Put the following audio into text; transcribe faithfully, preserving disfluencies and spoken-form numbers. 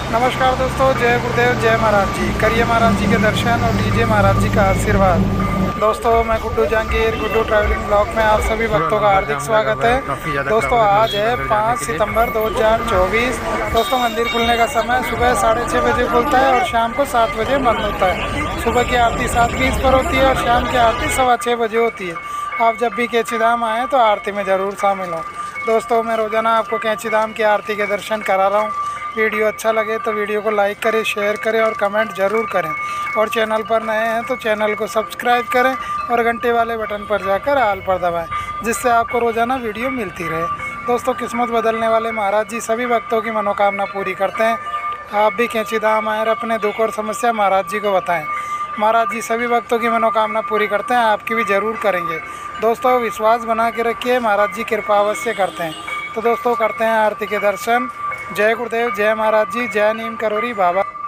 नमस्कार दोस्तों, जय गुरुदेव, जय महाराज जी। करिए महाराज जी के दर्शन और लीजिए महाराज जी का आशीर्वाद। दोस्तों, मैं गुड्डू जहांगीर, गुड्डू ट्रैवलिंग ब्लॉग में आप सभी भक्तों का हार्दिक स्वागत है। दोस्तों, आज है पाँच सितंबर दो हज़ार चौबीस। दोस्तों, मंदिर खुलने का समय सुबह साढ़े छः बजे खुलता है और शाम को सात बजे बंद होता है। सुबह की आरती सात बीस पर होती है और शाम की आरती सवा छः बजे होती है। आप जब भी कैंची धाम आएँ तो आरती में ज़रूर शामिल हों। दोस्तों, मैं रोज़ाना आपको कैंची धाम की आरती के दर्शन करा रहा हूँ। वीडियो अच्छा लगे तो वीडियो को लाइक करें, शेयर करें और कमेंट ज़रूर करें। और चैनल पर नए हैं तो चैनल को सब्सक्राइब करें और घंटे वाले बटन पर जाकर आल पर दबाएं, जिससे आपको रोज़ाना वीडियो मिलती रहे। दोस्तों, किस्मत बदलने वाले महाराज जी सभी भक्तों की मनोकामना पूरी करते हैं। आप भी कैंची धाम आए और अपने दुख और समस्या महाराज जी को बताएँ। महाराज जी सभी भक्तों की मनोकामना पूरी करते हैं, आपकी भी ज़रूर करेंगे। दोस्तों, विश्वास बना के रखिए, महाराज जी कृपा अवश्य करते हैं। तो दोस्तों, करते हैं आरती के दर्शन। जय गुरुदेव, जय महाराज जी, जय नीम करोरी बाबा।